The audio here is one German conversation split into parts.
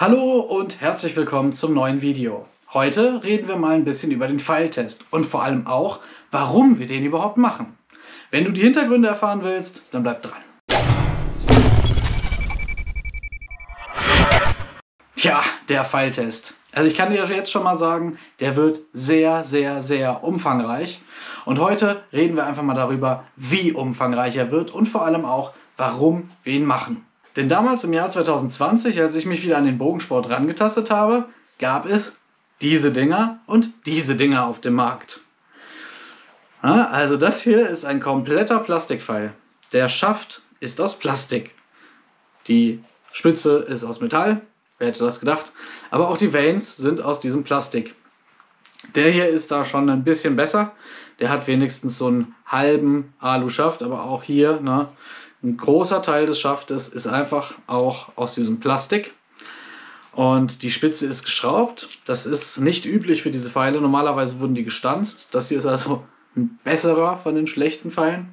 Hallo und herzlich willkommen zum neuen Video. Heute reden wir mal ein bisschen über den Pfeiltest und vor allem auch, warum wir den überhaupt machen. Wenn du die Hintergründe erfahren willst, dann bleib dran. Tja, der Pfeiltest. Also ich kann dir jetzt schon mal sagen, der wird sehr, sehr, sehr umfangreich. Und heute reden wir einfach mal darüber, wie umfangreich er wird und vor allem auch, warum wir ihn machen. Denn damals im Jahr 2020, als ich mich wieder an den Bogensport rangetastet habe, gab es diese Dinger und diese Dinger auf dem Markt. Ja, also das hier ist ein kompletter Plastikpfeil. Der Schaft ist aus Plastik. Die Spitze ist aus Metall. Wer hätte das gedacht? Aber auch die Vanes sind aus diesem Plastik. Der hier ist da schon ein bisschen besser. Der hat wenigstens so einen halben Alu-Schaft, aber auch hier, ne, ein großer Teil des Schaftes ist einfach auch aus diesem Plastik. Und die Spitze ist geschraubt. Das ist nicht üblich für diese Pfeile. Normalerweise wurden die gestanzt. Das hier ist also ein besserer von den schlechten Pfeilen.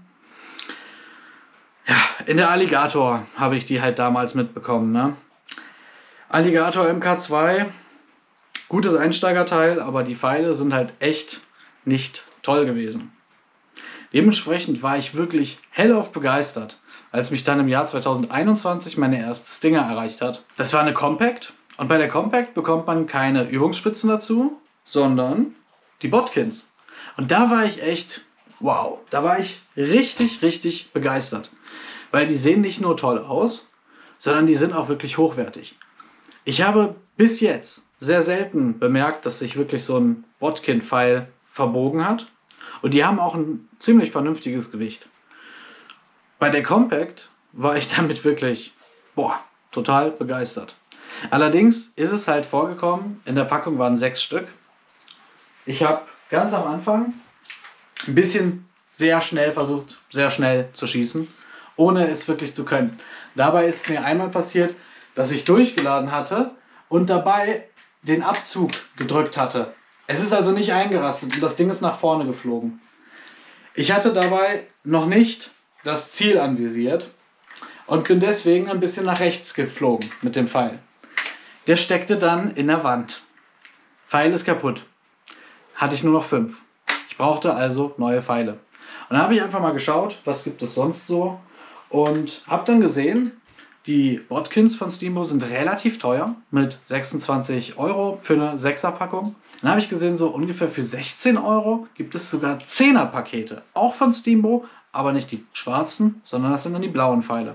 Ja, in der Alligator habe ich die halt damals mitbekommen, ne? Alligator MK2, gutes Einsteigerteil, aber die Pfeile sind halt echt nicht toll gewesen. Dementsprechend war ich wirklich hellauf begeistert, als mich dann im Jahr 2021 meine erste Stinger erreicht hat. Das war eine Compact und bei der Compact bekommt man keine Übungsspitzen dazu, sondern die Botkins. Und da war ich echt, wow, da war ich richtig, richtig begeistert. Weil die sehen nicht nur toll aus, sondern die sind auch wirklich hochwertig. Ich habe bis jetzt sehr selten bemerkt, dass sich wirklich so ein Botkin-Pfeil verbogen hat. Und die haben auch ein ziemlich vernünftiges Gewicht. Bei der Compact war ich damit wirklich, total begeistert. Allerdings ist es halt vorgekommen, in der Packung waren 6 Stück. Ich habe ganz am Anfang ein bisschen sehr schnell versucht, sehr schnell zu schießen, ohne es wirklich zu können. Dabei ist mir einmal passiert, dass ich durchgeladen hatte und dabei den Abzug gedrückt hatte. Es ist also nicht eingerastet und das Ding ist nach vorne geflogen. Ich hatte dabei noch nicht das Ziel anvisiert und bin deswegen ein bisschen nach rechts geflogen mit dem Pfeil. Der steckte dann in der Wand. Pfeil ist kaputt. Hatte ich nur noch 5. Ich brauchte also neue Pfeile. Und dann habe ich einfach mal geschaut, was gibt es sonst so, und habe dann gesehen, die Botkins von Steambo sind relativ teuer, mit 26 € für eine 6er-Packung. Dann habe ich gesehen, so ungefähr für 16 € gibt es sogar 10er-Pakete. Auch von Steambo, aber nicht die schwarzen, sondern das sind dann die blauen Pfeile.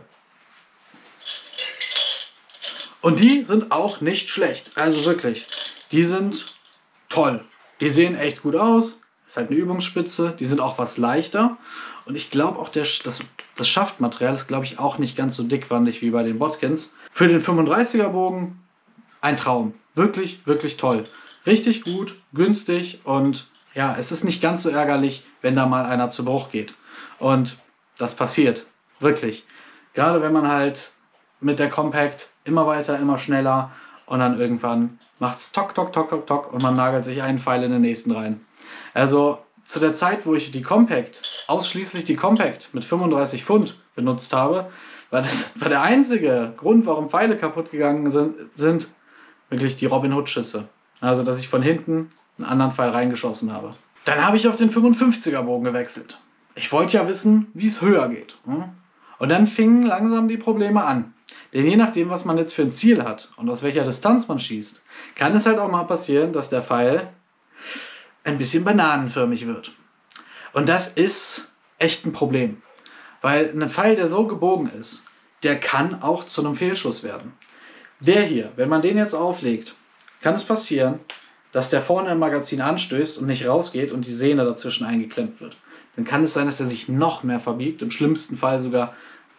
Und die sind auch nicht schlecht. Also wirklich, die sind toll. Die sehen echt gut aus. Ist halt eine Übungsspitze. Die sind auch was leichter. Und ich glaube auch, das Schaftmaterial ist, glaube ich, auch nicht ganz so dickwandig wie bei den Botkins. Für den 35er Bogen ein Traum. Wirklich, wirklich toll. Richtig gut, günstig und ja, es ist nicht ganz so ärgerlich, wenn da mal einer zu Bruch geht. Und das passiert. Wirklich. Gerade wenn man halt mit der Compact immer weiter, immer schneller und dann irgendwann macht es tock, tock, tock, tock, tock und man nagelt sich einen Pfeil in den nächsten rein. Also zu der Zeit, wo ich ausschließlich die Compact mit 35 Pfund benutzt habe, war der einzige Grund, warum Pfeile kaputt gegangen sind wirklich die Robin Hood Schüsse. Also, dass ich von hinten einen anderen Pfeil reingeschossen habe. Dann habe ich auf den 55er Bogen gewechselt. Ich wollte ja wissen, wie es höher geht. Und dann fingen langsam die Probleme an. Denn je nachdem, was man jetzt für ein Ziel hat und aus welcher Distanz man schießt, kann es halt auch mal passieren, dass der Pfeil ein bisschen bananenförmig wird. Und das ist echt ein Problem. Weil ein Pfeil, der so gebogen ist, der kann auch zu einem Fehlschuss werden. Der hier, wenn man den jetzt auflegt, kann es passieren, dass der vorne im Magazin anstößt und nicht rausgeht und die Sehne dazwischen eingeklemmt wird. Dann kann es sein, dass er sich noch mehr verbiegt, im schlimmsten Fall sogar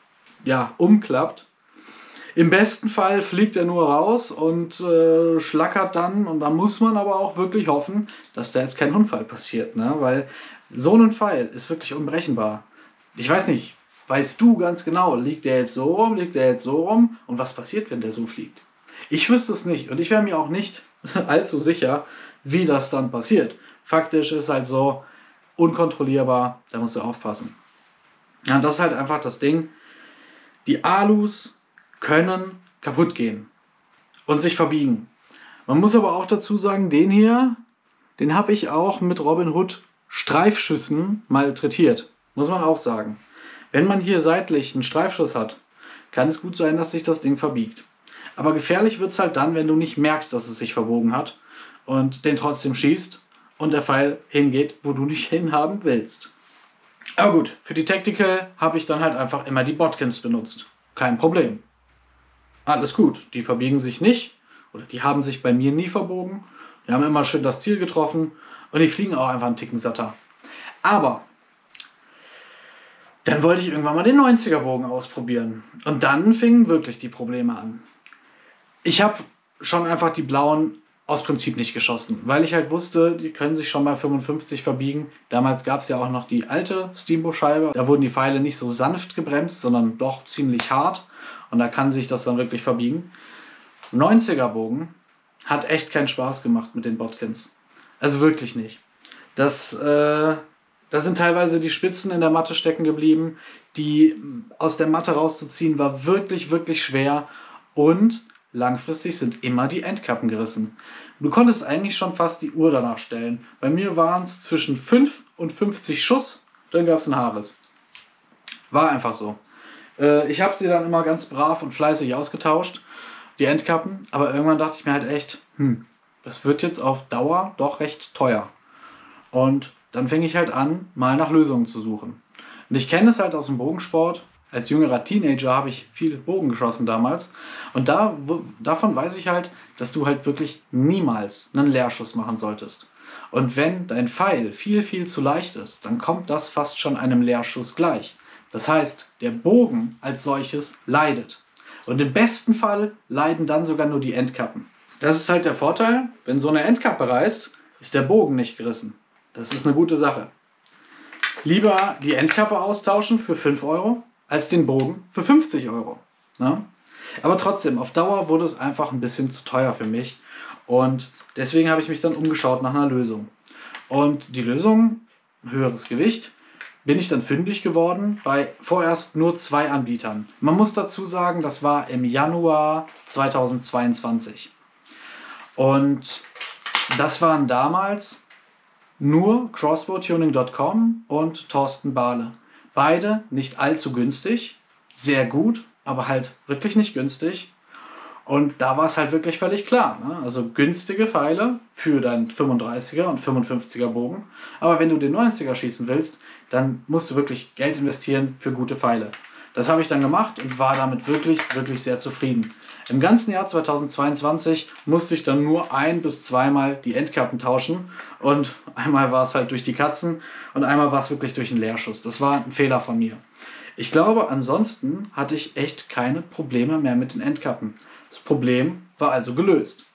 umklappt. Im besten Fall fliegt er nur raus und schlackert dann. Und da muss man aber auch wirklich hoffen, dass da jetzt kein Unfall passiert. Ne? Weil so ein Pfeil ist wirklich unberechenbar. Ich weiß nicht, weißt du ganz genau, liegt der jetzt so rum, liegt der jetzt so rum? Und was passiert, wenn der so fliegt? Ich wüsste es nicht. Und ich wäre mir auch nicht allzu sicher, wie das dann passiert. Faktisch ist halt so unkontrollierbar, da musst du aufpassen. Ja, das ist halt einfach das Ding. Die Alus können kaputt gehen. und sich verbiegen. Man muss aber auch dazu sagen, den hier, den habe ich auch mit Robin Hood Streifschüssen malträtiert. Muss man auch sagen. Wenn man hier seitlich einen Streifschuss hat, kann es gut sein, dass sich das Ding verbiegt. Aber gefährlich wird es halt dann, wenn du nicht merkst, dass es sich verbogen hat und den trotzdem schießt und der Pfeil hingeht, wo du nicht hinhaben willst. Aber gut, für die Tactical habe ich dann halt einfach immer die Botkins benutzt. Kein Problem. Alles gut, die verbiegen sich nicht oder die haben sich bei mir nie verbogen. Die haben immer schön das Ziel getroffen und die fliegen auch einfach einen Ticken satter. Aber dann wollte ich irgendwann mal den 90er Bogen ausprobieren. Und dann fingen wirklich die Probleme an. Ich habe schon einfach die blauen aus Prinzip nicht geschossen, weil ich halt wusste, die können sich schon mal 55 verbiegen. Damals gab es ja auch noch die alte Steamboat-Scheibe. Da wurden die Pfeile nicht so sanft gebremst, sondern doch ziemlich hart. Und da kann sich das dann wirklich verbiegen. 90er Bogen hat echt keinen Spaß gemacht mit den Botkins. Also wirklich nicht. Da sind teilweise die Spitzen in der Matte stecken geblieben. Die aus der Matte rauszuziehen war wirklich, wirklich schwer. Und langfristig sind immer die Endkappen gerissen. Du konntest eigentlich schon fast die Uhr danach stellen. Bei mir waren es zwischen 5 und 50 Schuss, dann gab es ein Haares. War einfach so. Ich habe sie dann immer ganz brav und fleißig ausgetauscht, die Endkappen. Aber irgendwann dachte ich mir halt echt, das wird jetzt auf Dauer doch recht teuer. Und dann fing ich halt an, mal nach Lösungen zu suchen. Und ich kenne es halt aus dem Bogensport. Als jüngerer Teenager habe ich viel Bogen geschossen damals. Und davon weiß ich halt, dass du halt wirklich niemals einen Leerschuss machen solltest. Und wenn dein Pfeil viel, viel zu leicht ist, dann kommt das fast schon einem Leerschuss gleich. Das heißt, der Bogen als solches leidet. Und im besten Fall leiden dann sogar nur die Endkappen. Das ist halt der Vorteil, wenn so eine Endkappe reißt, ist der Bogen nicht gerissen. Das ist eine gute Sache. Lieber die Endkappe austauschen für 5 Euro, als den Bogen für 50 Euro. Ne? Aber trotzdem, auf Dauer wurde es einfach ein bisschen zu teuer für mich. Und deswegen habe ich mich dann umgeschaut nach einer Lösung. Und die Lösung, höheres Gewicht, bin ich dann fündig geworden bei vorerst nur 2 Anbietern. Man muss dazu sagen, das war im Januar 2022. Und das waren damals nur crossbowtuning.com und Thorsten Bahle. Beide nicht allzu günstig, sehr gut, aber halt wirklich nicht günstig. Und da war es halt wirklich völlig klar. Ne? Also günstige Pfeile für deinen 35er und 55er Bogen. Aber wenn du den 90er schießen willst, dann musst du wirklich Geld investieren für gute Pfeile. Das habe ich dann gemacht und war damit wirklich, wirklich sehr zufrieden. Im ganzen Jahr 2022 musste ich dann nur 1- bis 2-mal die Endkappen tauschen. Und einmal war es halt durch die Katzen und einmal war es wirklich durch einen Leerschuss. Das war ein Fehler von mir. Ich glaube, ansonsten hatte ich echt keine Probleme mehr mit den Endkappen. Das Problem war also gelöst.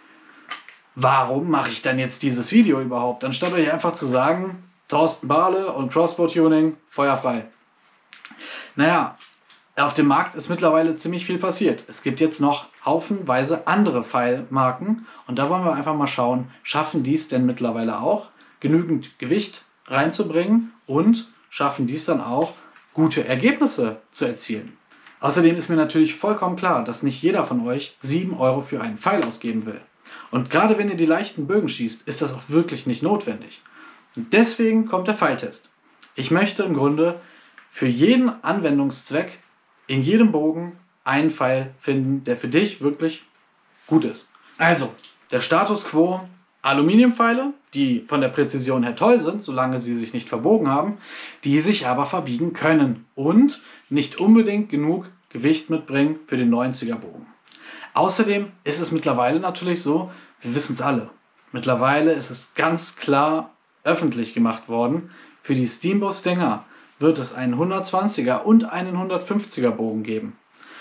Warum mache ich dann jetzt dieses Video überhaupt? Anstatt euch einfach zu sagen, Thorsten Bahle und Crossbow Tuning, feuerfrei. Naja, auf dem Markt ist mittlerweile ziemlich viel passiert. Es gibt jetzt noch haufenweise andere Pfeilmarken und da wollen wir einfach mal schauen, schaffen die es denn mittlerweile auch, genügend Gewicht reinzubringen und schaffen die es dann auch, gute Ergebnisse zu erzielen. Außerdem ist mir natürlich vollkommen klar, dass nicht jeder von euch 7 Euro für einen Pfeil ausgeben will. Und gerade wenn ihr die leichten Bögen schießt, ist das auch wirklich nicht notwendig. Und deswegen kommt der Pfeiltest. Ich möchte im Grunde für jeden Anwendungszweck in jedem Bogen einen Pfeil finden, der für dich wirklich gut ist. Also, der Status quo: Aluminiumpfeile, die von der Präzision her toll sind, solange sie sich nicht verbogen haben, die sich aber verbiegen können und nicht unbedingt genug Gewicht mitbringen für den 90er Bogen. Außerdem ist es mittlerweile natürlich so, wir wissen es alle, mittlerweile ist es ganz klar öffentlich gemacht worden, für die Steamboat Stinger wird es einen 120er und einen 150er Bogen geben.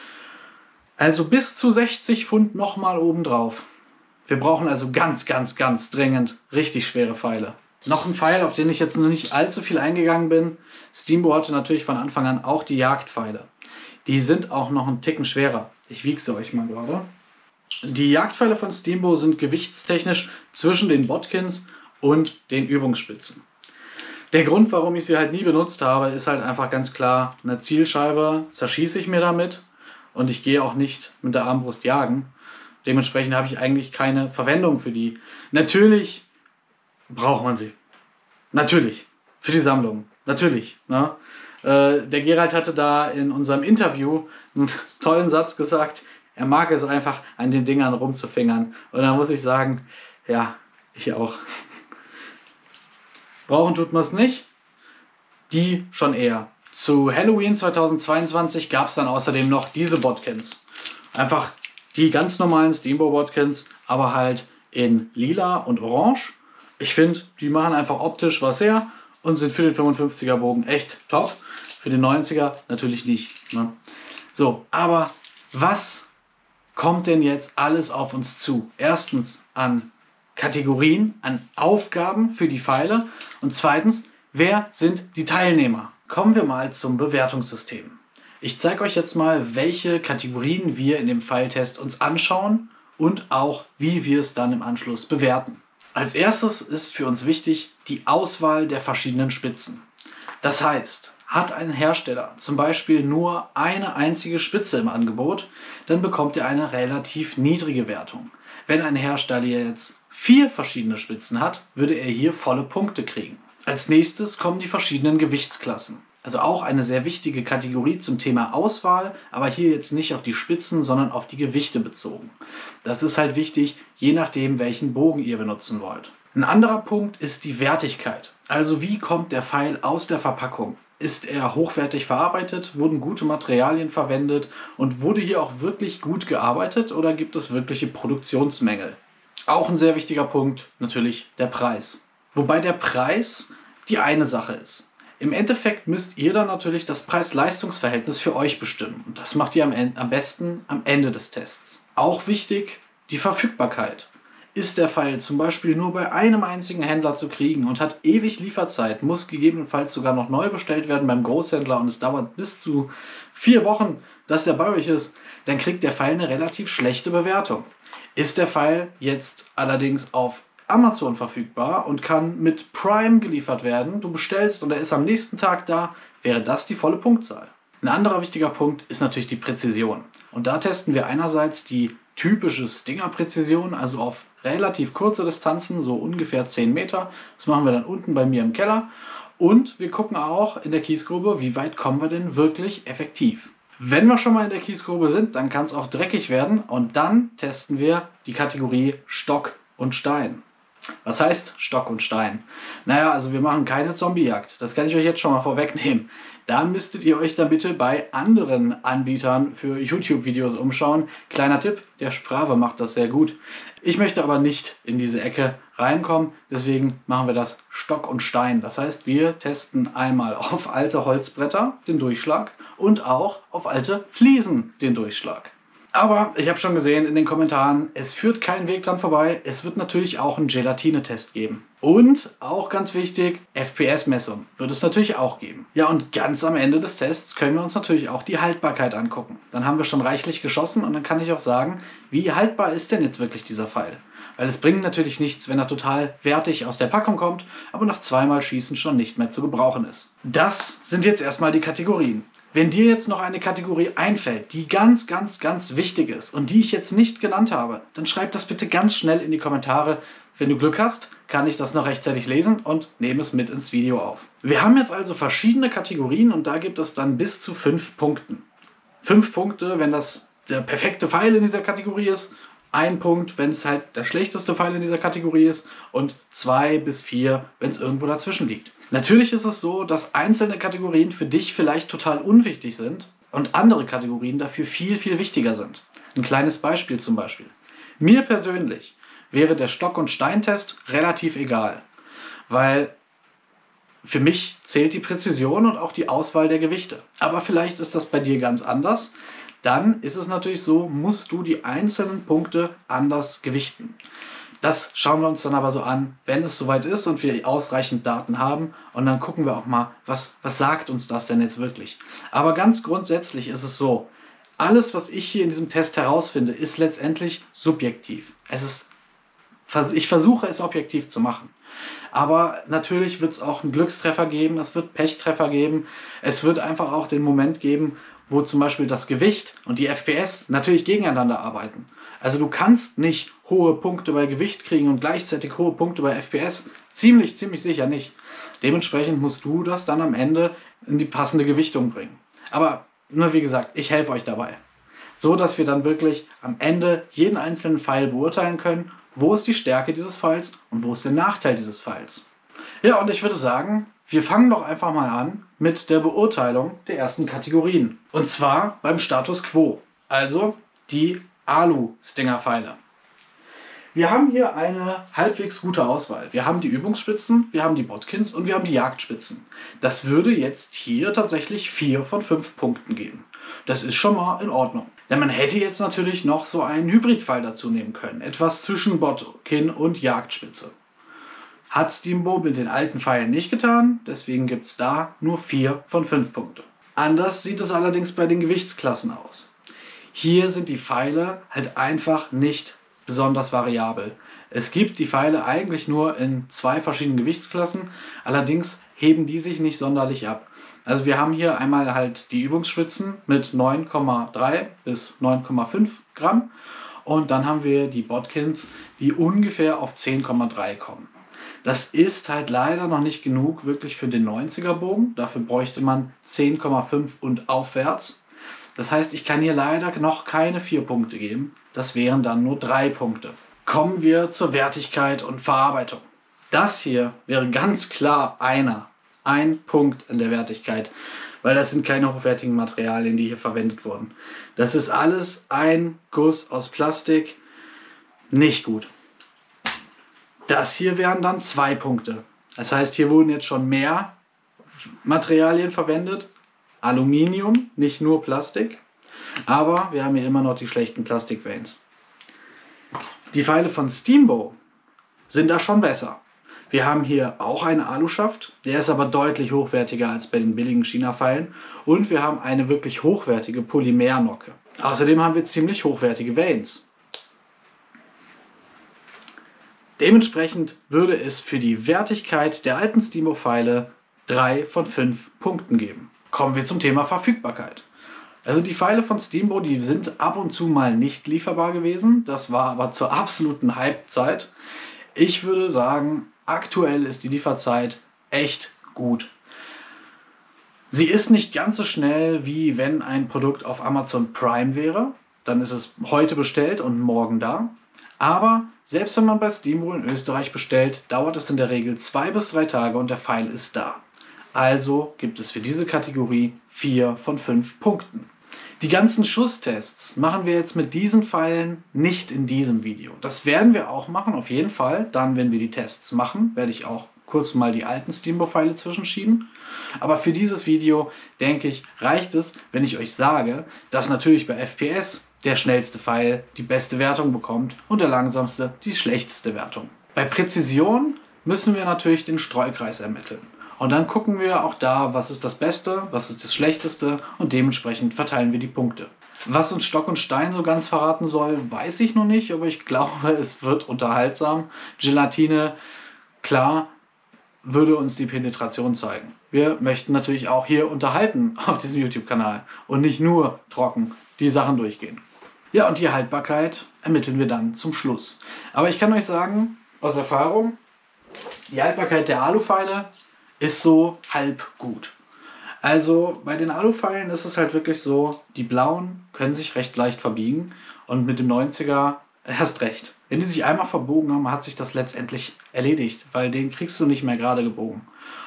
Also bis zu 60 Pfund nochmal obendrauf. Wir brauchen also ganz, ganz, ganz dringend richtig schwere Pfeile. Noch ein Pfeil, auf den ich jetzt noch nicht allzu viel eingegangen bin. Steamboat hatte natürlich von Anfang an auch die Jagdpfeile. Die sind auch noch einen Ticken schwerer. Ich wiege sie euch mal gerade. Die Jagdpfeile von Steamboat sind gewichtstechnisch zwischen den Botkins und den Übungsspitzen. Der Grund, warum ich sie halt nie benutzt habe, ist halt einfach ganz klar, eine Zielscheibe zerschieße ich mir damit und ich gehe auch nicht mit der Armbrust jagen. Dementsprechend habe ich eigentlich keine Verwendung für die. Natürlich braucht man sie. Natürlich. Für die Sammlung. Natürlich. Ne? Der Gerald hatte da in unserem Interview einen tollen Satz gesagt. Er mag es einfach, an den Dingern rumzufingern. Und da muss ich sagen, ja, ich auch. Brauchen tut man es nicht. Die schon eher. Zu Halloween 2022 gab es dann außerdem noch diese Bodkins. Einfach die ganz normalen Steamboat Bodkins, aber halt in lila und orange. Ich finde, die machen einfach optisch was her und sind für den 55er Bogen echt top. Für den 90er natürlich nicht. Ne? So, aber was kommt denn jetzt alles auf uns zu? Erstens an Kategorien, an Aufgaben für die Pfeile und zweitens, wer sind die Teilnehmer? Kommen wir mal zum Bewertungssystem. Ich zeige euch jetzt mal, welche Kategorien wir in dem Pfeiltest uns anschauen und auch, wie wir es dann im Anschluss bewerten. Als erstes ist für uns wichtig die Auswahl der verschiedenen Spitzen. Das heißt, hat ein Hersteller zum Beispiel nur eine einzige Spitze im Angebot, dann bekommt er eine relativ niedrige Wertung. Wenn ein Hersteller jetzt 4 verschiedene Spitzen hat, würde er hier volle Punkte kriegen. Als nächstes kommen die verschiedenen Gewichtsklassen. Also auch eine sehr wichtige Kategorie zum Thema Auswahl, aber hier jetzt nicht auf die Spitzen, sondern auf die Gewichte bezogen. Das ist halt wichtig, je nachdem, welchen Bogen ihr benutzen wollt. Ein anderer Punkt ist die Wertigkeit. Also wie kommt der Pfeil aus der Verpackung? Ist er hochwertig verarbeitet? Wurden gute Materialien verwendet? Und wurde hier auch wirklich gut gearbeitet oder gibt es wirkliche Produktionsmängel? Auch ein sehr wichtiger Punkt, natürlich der Preis. Wobei der Preis die eine Sache ist. Im Endeffekt müsst ihr dann natürlich das Preis-Leistungs-Verhältnis für euch bestimmen. Und das macht ihr am besten am Ende des Tests. Auch wichtig, die Verfügbarkeit. Ist der Pfeil zum Beispiel nur bei einem einzigen Händler zu kriegen und hat ewig Lieferzeit, muss gegebenenfalls sogar noch neu bestellt werden beim Großhändler und es dauert bis zu 4 Wochen, dass der bei euch ist, dann kriegt der Pfeil eine relativ schlechte Bewertung. Ist der Pfeil jetzt allerdings auf Amazon verfügbar und kann mit Prime geliefert werden, du bestellst und er ist am nächsten Tag da, wäre das die volle Punktzahl. Ein anderer wichtiger Punkt ist natürlich die Präzision. Und da testen wir einerseits die typische Stinger-Präzision, also auf relativ kurze Distanzen, so ungefähr 10 Meter. Das machen wir dann unten bei mir im Keller. Und wir gucken auch in der Kiesgrube, wie weit kommen wir denn wirklich effektiv. Wenn wir schon mal in der Kiesgrube sind, dann kann es auch dreckig werden und dann testen wir die Kategorie Stock und Stein. Was heißt Stock und Stein? Naja, also wir machen keine Zombiejagd. Das kann ich euch jetzt schon mal vorwegnehmen. Da müsstet ihr euch dann bitte bei anderen Anbietern für YouTube-Videos umschauen. Kleiner Tipp, der Sprave macht das sehr gut. Ich möchte aber nicht in diese Ecke reinkommen, deswegen machen wir das Stock und Stein. Das heißt, wir testen einmal auf alte Holzbretter den Durchschlag und auch auf alte Fliesen den Durchschlag. Aber ich habe schon gesehen in den Kommentaren, es führt kein Weg dran vorbei. Es wird natürlich auch einen Gelatine-Test geben. Und auch ganz wichtig, FPS-Messung wird es natürlich auch geben. Ja, und ganz am Ende des Tests können wir uns natürlich auch die Haltbarkeit angucken. Dann haben wir schon reichlich geschossen und dann kann ich auch sagen, wie haltbar ist denn jetzt wirklich dieser Pfeil? Weil es bringt natürlich nichts, wenn er total wertig aus der Packung kommt, aber nach 2-mal Schießen schon nicht mehr zu gebrauchen ist. Das sind jetzt erstmal die Kategorien. Wenn dir jetzt noch eine Kategorie einfällt, die ganz, ganz, ganz wichtig ist und die ich jetzt nicht genannt habe, dann schreib das bitte ganz schnell in die Kommentare. Wenn du Glück hast, kann ich das noch rechtzeitig lesen und nehme es mit ins Video auf. Wir haben jetzt also verschiedene Kategorien und da gibt es dann bis zu 5 Punkten. 5 Punkte, wenn das der perfekte Pfeil in dieser Kategorie ist. 1 Punkt, wenn es halt der schlechteste Pfeil in dieser Kategorie ist und 2 bis 4, wenn es irgendwo dazwischen liegt. Natürlich ist es so, dass einzelne Kategorien für dich vielleicht total unwichtig sind und andere Kategorien dafür viel, viel wichtiger sind. Ein kleines Beispiel zum Beispiel. Mir persönlich wäre der Stock- und Steintest relativ egal, weil für mich zählt die Präzision und auch die Auswahl der Gewichte. Aber vielleicht ist das bei dir ganz anders. Dann ist es natürlich so, musst du die einzelnen Punkte anders gewichten. Das schauen wir uns dann aber so an, wenn es soweit ist und wir ausreichend Daten haben. Und dann gucken wir auch mal, was sagt uns das denn jetzt wirklich. Aber ganz grundsätzlich ist es so, alles, was ich hier in diesem Test herausfinde, ist letztendlich subjektiv. Ich versuche es objektiv zu machen. Aber natürlich wird es auch einen Glückstreffer geben, es wird Pechtreffer geben. Es wird einfach auch den Moment geben, wo zum Beispiel das Gewicht und die FPS natürlich gegeneinander arbeiten. Also du kannst nicht hohe Punkte bei Gewicht kriegen und gleichzeitig hohe Punkte bei FPS. Ziemlich sicher nicht. Dementsprechend musst du das dann am Ende in die passende Gewichtung bringen. Aber nur wie gesagt, ich helfe euch dabei. So, dass wir dann wirklich am Ende jeden einzelnen Pfeil beurteilen können, wo ist die Stärke dieses Pfeils und wo ist der Nachteil dieses Pfeils. Ja, und ich würde sagen, wir fangen doch einfach mal an mit der Beurteilung der ersten Kategorien. Und zwar beim Status Quo, also die Alu-Stinger-Pfeile. Wir haben hier eine halbwegs gute Auswahl. Wir haben die Übungsspitzen, wir haben die Botkins und wir haben die Jagdspitzen. Das würde jetzt hier tatsächlich 4 von 5 Punkten geben. Das ist schon mal in Ordnung. Denn man hätte jetzt natürlich noch so einen Hybridpfeil dazu nehmen können. Etwas zwischen Botkin und Jagdspitze. Hat Steamboat mit den alten Pfeilen nicht getan, deswegen gibt es da nur 4 von 5 Punkte. Anders sieht es allerdings bei den Gewichtsklassen aus. Hier sind die Pfeile halt einfach nicht besonders variabel. Es gibt die Pfeile eigentlich nur in 2 verschiedenen Gewichtsklassen, allerdings heben die sich nicht sonderlich ab. Also wir haben hier einmal halt die Übungsspitzen mit 9,3 bis 9,5 Gramm und dann haben wir die Botkins, die ungefähr auf 10,3 kommen. Das ist halt leider noch nicht genug wirklich für den 90er Bogen. Dafür bräuchte man 10,5 und aufwärts. Das heißt, ich kann hier leider noch keine 4 Punkte geben. Das wären dann nur 3 Punkte. Kommen wir zur Wertigkeit und Verarbeitung. Das hier wäre ganz klar ein Punkt in der Wertigkeit, weil das sind keine hochwertigen Materialien, die hier verwendet wurden. Das ist alles ein Guss aus Plastik. Nicht gut. Das hier wären dann 2 Punkte. Das heißt, hier wurden jetzt schon mehr Materialien verwendet. Aluminium, nicht nur Plastik. Aber wir haben hier immer noch die schlechten Plastikveins. Die Pfeile von Steamboat sind da schon besser. Wir haben hier auch einen Aluschaft, der ist aber deutlich hochwertiger als bei den billigen China-Pfeilen. Und wir haben eine wirklich hochwertige Polymernocke. Außerdem haben wir ziemlich hochwertige Vanes. Dementsprechend würde es für die Wertigkeit der alten Steamboat-Pfeile 3 von 5 Punkten geben. Kommen wir zum Thema Verfügbarkeit. Also die Pfeile von Steamboat, die sind ab und zu mal nicht lieferbar gewesen. Das war aber zur absoluten Hype-Zeit. Ich würde sagen, aktuell ist die Lieferzeit echt gut. Sie ist nicht ganz so schnell, wie wenn ein Produkt auf Amazon Prime wäre. Dann ist es heute bestellt und morgen da. Aber selbst wenn man bei Steamboat in Österreich bestellt, dauert es in der Regel 2 bis 3 Tage und der Pfeil ist da. Also gibt es für diese Kategorie 4 von 5 Punkten. Die ganzen Schusstests machen wir jetzt mit diesen Pfeilen nicht in diesem Video. Das werden wir auch machen, auf jeden Fall. Dann, wenn wir die Tests machen, werde ich auch kurz mal die alten Steamboat-Pfeile zwischenschieben. Aber für dieses Video, denke ich, reicht es, wenn ich euch sage, dass natürlich bei FPS der schnellste Pfeil die beste Wertung bekommt und der langsamste die schlechteste Wertung. Bei Präzision müssen wir natürlich den Streukreis ermitteln. Und dann gucken wir auch da, was ist das Beste, was ist das Schlechteste und dementsprechend verteilen wir die Punkte. Was uns Stock und Stein so ganz verraten soll, weiß ich noch nicht, aber ich glaube, es wird unterhaltsam. Gelatine, klar, würde uns die Penetration zeigen. Wir möchten natürlich auch hier unterhalten auf diesem YouTube-Kanal und nicht nur trocken die Sachen durchgehen. Ja, und die Haltbarkeit ermitteln wir dann zum Schluss. Aber ich kann euch sagen, aus Erfahrung, die Haltbarkeit der Alupfeile ist so halb gut. Also bei den Alupfeilen ist es halt wirklich so, die blauen können sich recht leicht verbiegen und mit dem 90er erst recht. Wenn die sich einmal verbogen haben, hat sich das letztendlich erledigt, weil den kriegst du nicht mehr gerade gebogen.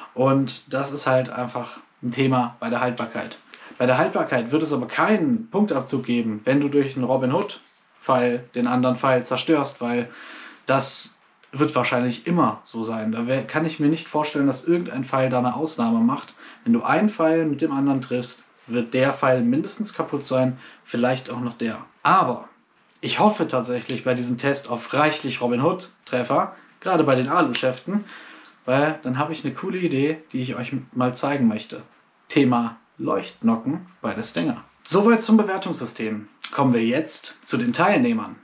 Und das ist halt einfach ein Thema bei der Haltbarkeit. Bei der Haltbarkeit wird es aber keinen Punktabzug geben, wenn du durch einen Robin Hood Pfeil den anderen Pfeil zerstörst, weil das wird wahrscheinlich immer so sein. Da kann ich mir nicht vorstellen, dass irgendein Pfeil da eine Ausnahme macht. Wenn du einen Pfeil mit dem anderen triffst, wird der Pfeil mindestens kaputt sein, vielleicht auch noch der. Aber ich hoffe tatsächlich bei diesem Test auf reichlich Robin Hood Treffer, gerade bei den Aluschäften, weil dann habe ich eine coole Idee, die ich euch mal zeigen möchte. Thema Leuchtnocken bei der Stinger. Soweit zum Bewertungssystem. Kommen wir jetzt zu den Teilnehmern.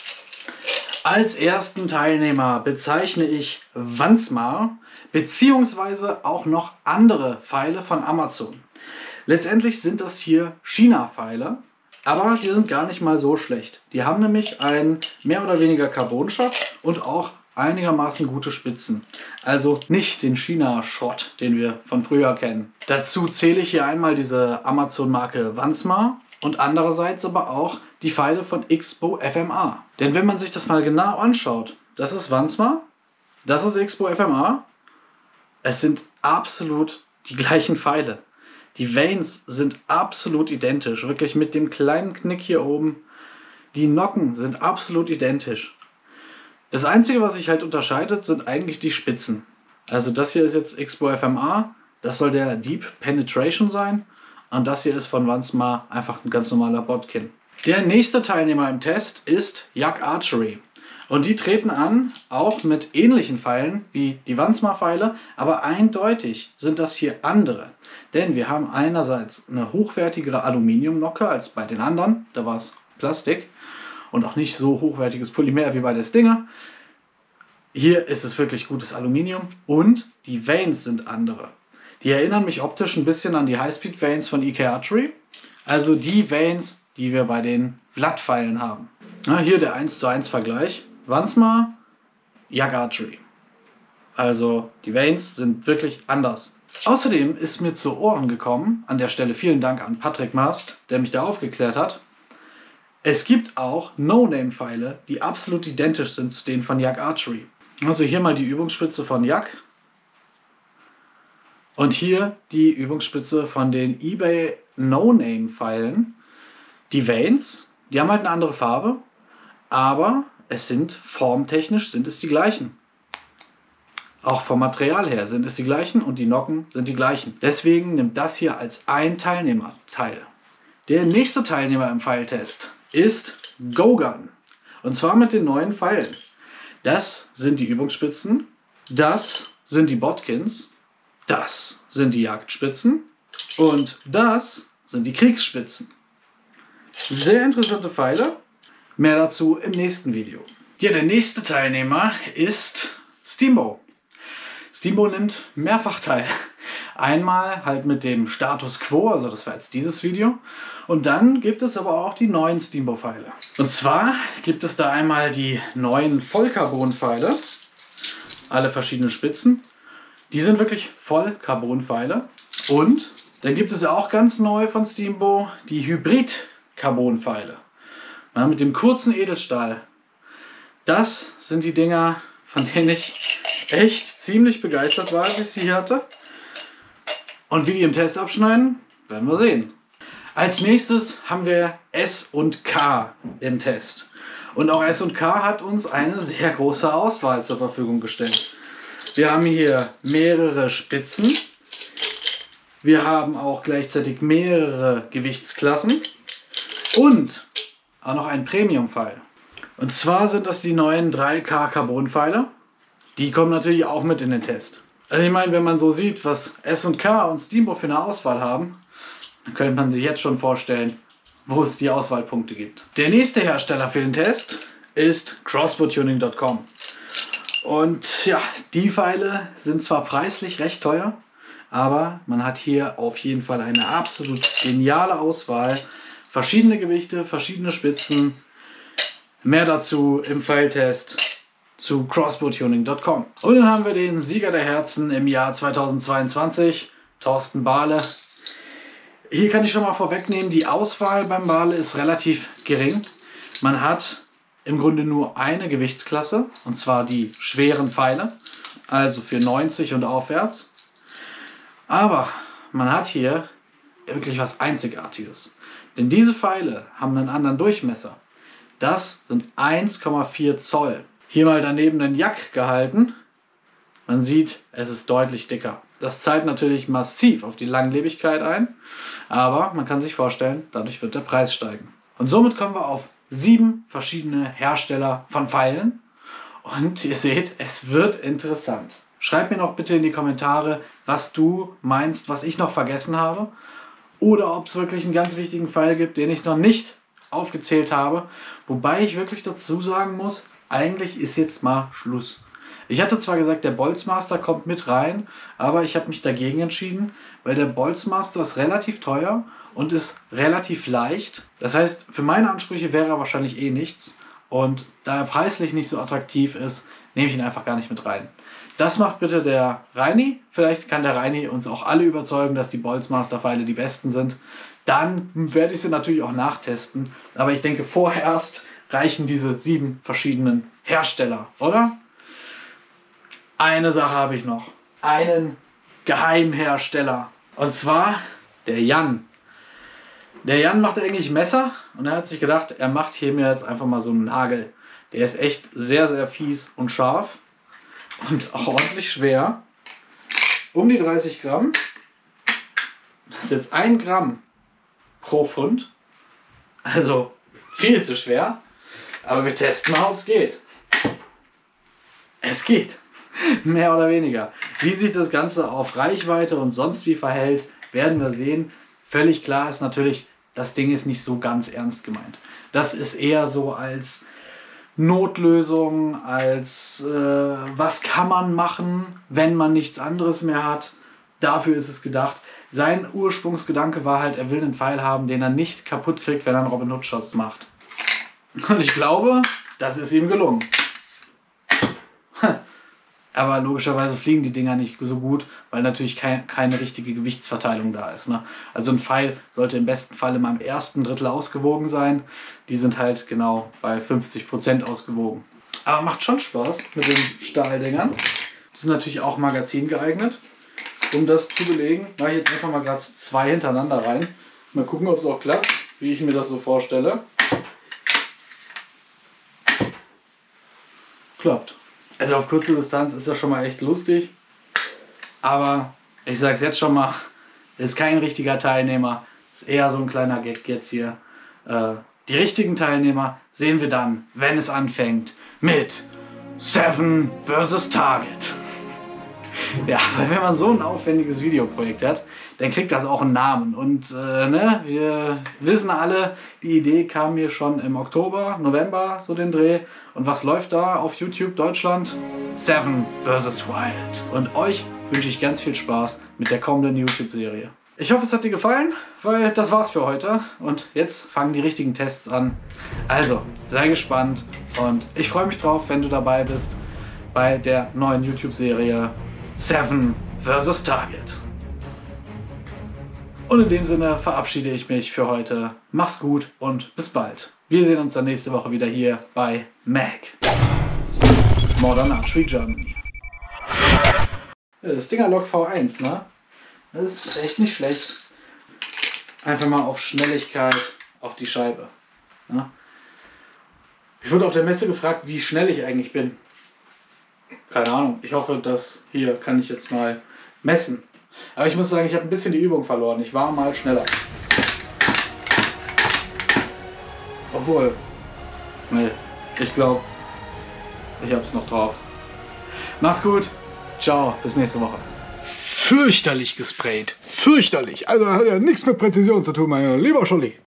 Als ersten Teilnehmer bezeichne ich Vansmar beziehungsweise auch noch andere Pfeile von Amazon. Letztendlich sind das hier China-Pfeile, Aber die sind gar nicht mal so schlecht. Die haben nämlich einen mehr oder weniger Carbon-Schaft und auch einigermaßen gute Spitzen. Also nicht den China-Schrott, den wir von früher kennen. Dazu zähle ich hier einmal diese Amazon-Marke Vansma und andererseits aber auch die Pfeile von Xpo FMA. Denn wenn man sich das mal genau anschaut, das ist Vansma, das ist Xpo FMA, es sind absolut die gleichen Pfeile. Die Vanes sind absolut identisch, wirklich mit dem kleinen Knick hier oben. Die Nocken sind absolut identisch. Das Einzige, was sich halt unterscheidet, sind eigentlich die Spitzen. Also das hier ist jetzt Xpo FMA, das soll der Deep Penetration sein. Und das hier ist von Vansma einfach ein ganz normaler Bodkin. Der nächste Teilnehmer im Test ist Yak Archery. Und die treten an, auch mit ähnlichen Pfeilen wie die Vansma-Pfeile, aber eindeutig sind das hier andere. Denn wir haben einerseits eine hochwertigere Aluminiumnocke als bei den anderen, da war es Plastik und auch nicht so hochwertiges Polymer wie bei der Stinger. Hier ist es wirklich gutes Aluminium und die Vanes sind andere. Die erinnern mich optisch ein bisschen an die High-Speed Vanes von EK Archery, also die Vanes, die wir bei den Vlad-Pfeilen haben. Hier der 1:1 Vergleich. Vansma, Yak Archery. Also die Vanes sind wirklich anders. Außerdem ist mir zu Ohren gekommen, an der Stelle vielen Dank an Patrick Mast, der mich da aufgeklärt hat, es gibt auch No-Name-Pfeile, die absolut identisch sind zu denen von Yak Archery. Also hier mal die Übungsspitze von Yak und hier die Übungsspitze von den eBay No-Name-Pfeilen. Die Vanes, die haben halt eine andere Farbe, aber es sind formtechnisch sind es die gleichen. Auch vom Material her sind es die gleichen und die Nocken sind die gleichen. Deswegen nimmt das hier als ein Teilnehmer teil. Der nächste Teilnehmer im Pfeiltest ist Gogun. Und zwar mit den neuen Pfeilen. Das sind die Übungsspitzen, das sind die Bodkins, das sind die Jagdspitzen und das sind die Kriegsspitzen. Sehr interessante Pfeile. Mehr dazu im nächsten Video. Ja, der nächste Teilnehmer ist Steambo. Steambo nimmt mehrfach teil. Einmal halt mit dem Status Quo, also das war jetzt dieses Video. Und dann gibt es aber auch die neuen Steambo-Pfeile. Und zwar gibt es da einmal die neuen Vollcarbon-Pfeile. Alle verschiedenen Spitzen. Die sind wirklich Vollcarbon-Pfeile. Und dann gibt es ja auch ganz neu von Steambo die Hybrid-Carbon-Pfeile. Mit dem kurzen Edelstahl. Das sind die Dinger, von denen ich echt ziemlich begeistert war, als ich sie hier hatte. Und wie die im Test abschneiden, werden wir sehen. Als nächstes haben wir S&K im Test. Und auch S&K hat uns eine sehr große Auswahl zur Verfügung gestellt. Wir haben hier mehrere Spitzen. Wir haben auch gleichzeitig mehrere Gewichtsklassen. Und auch noch ein Premium-Pfeil. Und zwar sind das die neuen 3K Carbon-Pfeile. Die kommen natürlich auch mit in den Test. Also ich meine, wenn man so sieht, was S&K und Steambo für eine Auswahl haben, dann könnte man sich jetzt schon vorstellen, wo es die Auswahlpunkte gibt. Der nächste Hersteller für den Test ist Crossbowtuning.com. Und ja, die Pfeile sind zwar preislich recht teuer, aber man hat hier auf jeden Fall eine absolut geniale Auswahl. Verschiedene Gewichte, verschiedene Spitzen. Mehr dazu im Pfeiltest zu crossbowtuning.com. Und dann haben wir den Sieger der Herzen im Jahr 2022, Thorsten Bahle. Hier kann ich schon mal vorwegnehmen, die Auswahl beim Bahle ist relativ gering. Man hat im Grunde nur eine Gewichtsklasse, und zwar die schweren Pfeile, also für 90 und aufwärts. Aber man hat hier wirklich was Einzigartiges. Denn diese Pfeile haben einen anderen Durchmesser. Das sind 1,4 Zoll. Hier mal daneben den Yak gehalten. Man sieht, es ist deutlich dicker. Das zahlt natürlich massiv auf die Langlebigkeit ein. Aber man kann sich vorstellen, dadurch wird der Preis steigen. Und somit kommen wir auf 7 verschiedene Hersteller von Pfeilen. Und ihr seht, es wird interessant. Schreibt mir noch bitte in die Kommentare, was du meinst, was ich noch vergessen habe. Oder ob es wirklich einen ganz wichtigen Pfeil gibt, den ich noch nicht aufgezählt habe. Wobei ich wirklich dazu sagen muss, eigentlich ist jetzt mal Schluss. Ich hatte zwar gesagt, der Boltzmaster kommt mit rein, aber ich habe mich dagegen entschieden, weil der Boltzmaster ist relativ teuer und ist relativ leicht. Das heißt, für meine Ansprüche wäre er wahrscheinlich eh nichts. Und da er preislich nicht so attraktiv ist, nehme ich ihn einfach gar nicht mit rein. Das macht bitte der Reini. Vielleicht kann der Reini uns auch alle überzeugen, dass die Boltzmaster-Pfeile die besten sind. Dann werde ich sie natürlich auch nachtesten. Aber ich denke, vorerst reichen diese 7 verschiedenen Hersteller, oder? Eine Sache habe ich noch. Einen Geheimhersteller. Und zwar der Jan. Der Jan macht eigentlich Messer und er hat sich gedacht, er macht hier mir jetzt einfach mal so einen Nagel. Der ist echt sehr, sehr fies und scharf und auch ordentlich schwer. Um die 30 Gramm. Das ist jetzt 1 Gramm pro Pfund. Also viel zu schwer. Aber wir testen mal, ob es geht. Es geht. Mehr oder weniger. Wie sich das Ganze auf Reichweite und sonst wie verhält, werden wir sehen. Völlig klar ist natürlich, das Ding ist nicht so ganz ernst gemeint. Das ist eher so als Notlösung, als was kann man machen, wenn man nichts anderes mehr hat. Dafür ist es gedacht. Sein Ursprungsgedanke war halt, er will einen Pfeil haben, den er nicht kaputt kriegt, wenn er einen Robin Hood Shot macht. Und ich glaube, das ist ihm gelungen. Aber logischerweise fliegen die Dinger nicht so gut, weil natürlich keine richtige Gewichtsverteilung da ist. Ne? Also ein Pfeil sollte im besten Fall immer im ersten Drittel ausgewogen sein. Die sind halt genau bei 50% ausgewogen. Aber macht schon Spaß mit den Stahldingern. Die sind natürlich auch Magazin geeignet. Um das zu belegen, mache ich jetzt einfach mal gerade 2 hintereinander rein. Mal gucken, ob es auch klappt, wie ich mir das so vorstelle. Klappt. Also auf kurze Distanz ist das schon mal echt lustig. Aber ich sage es jetzt schon mal, ist kein richtiger Teilnehmer. Ist eher so ein kleiner Gag jetzt hier. Die richtigen Teilnehmer sehen wir dann, wenn es anfängt mit 7 vs. Target. Ja, weil wenn man so ein aufwendiges Videoprojekt hat, dann kriegt das auch einen Namen. Und wir wissen alle, die Idee kam mir schon im Oktober, November, so den Dreh. Und was läuft da auf YouTube Deutschland? 7 vs. Wild. Und euch wünsche ich ganz viel Spaß mit der kommenden YouTube-Serie. Ich hoffe, es hat dir gefallen, weil das war's für heute. Und jetzt fangen die richtigen Tests an. Also, sei gespannt und ich freue mich drauf, wenn du dabei bist bei der neuen YouTube-Serie 7 vs. Target. Und in dem Sinne verabschiede ich mich für heute. Mach's gut und bis bald. Wir sehen uns dann nächste Woche wieder hier bei MAG. Modern Archery Germany. Das Stinger Log V1, ne? Das ist echt nicht schlecht. Einfach mal auf Schnelligkeit auf die Scheibe. Ne? Ich wurde auf der Messe gefragt, wie schnell ich eigentlich bin. Keine Ahnung. Ich hoffe, dass hier kann ich jetzt mal messen. Aber ich muss sagen, ich habe ein bisschen die Übung verloren. Ich war mal schneller. Obwohl, nee, ich glaube, ich hab's noch drauf. Mach's gut. Ciao, bis nächste Woche. Fürchterlich gesprayt. Fürchterlich. Also hat ja nichts mit Präzision zu tun, mein lieber Scholli.